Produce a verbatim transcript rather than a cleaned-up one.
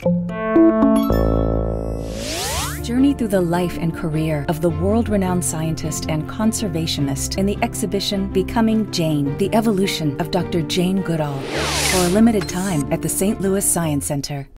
Journey through the life and career of the world-renowned scientist and conservationist in the exhibition Becoming Jane, the Evolution of Doctor Jane Goodall, for a limited time at the Saint Louis Science Center.